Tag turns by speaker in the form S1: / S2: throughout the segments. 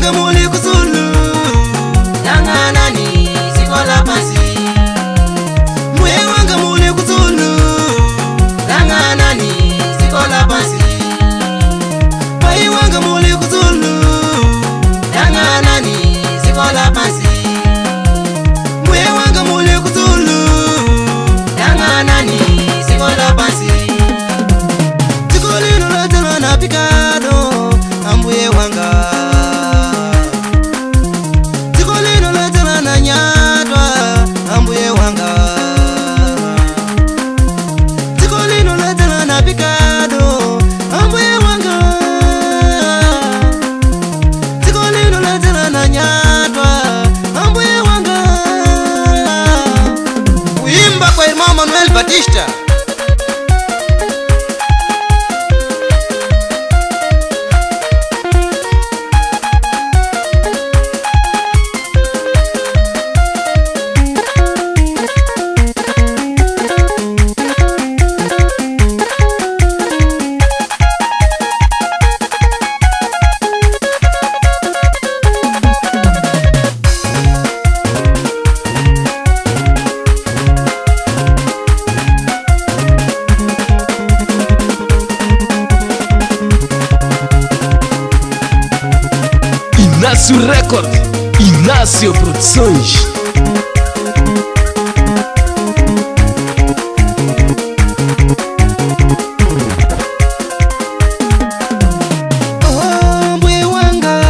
S1: wanga muli kuzulu
S2: Danganani sikola pasi
S1: Mbuye wanga muli kuzulu
S2: Danganani sikola pasi
S1: Pai wanga muli kuzulu
S2: Danganani sikola pasi
S1: Mbuye wanga muli kuzulu
S2: Danganani sikola pasi
S1: Tikolino la jana na pikado Ambuye wanga Tikolino la jana na nyatwa Ambuye wanga Tikolino la jana na pikado Ambuye wanga Tikolino la jana na nyatwa Ambuye wanga Uimba kwa Irmão Manuel Batista
S3: Inácio Record, Inácio Produções.
S1: Ambuye wanga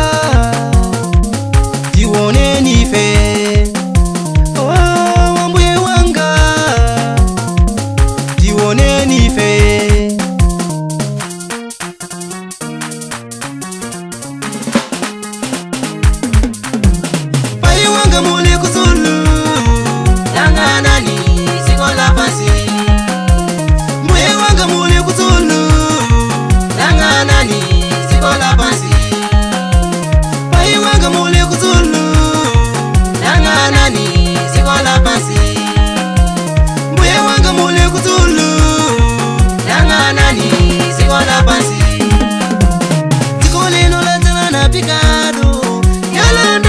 S1: Tiwone nife Ambuye wanga Tiwone nife Pai wanga muli kuzulu
S2: Danganani sikola pasi
S1: Mbuye wanga muli kuzulu
S2: Danganani sikola pasi
S1: Pai wanga muli kuzulu
S2: Danganani sikola pasi
S1: Mbuye wanga muli kuzulu
S2: Danganani sikola pasi
S1: Tikolino la jana na pikado Yalanda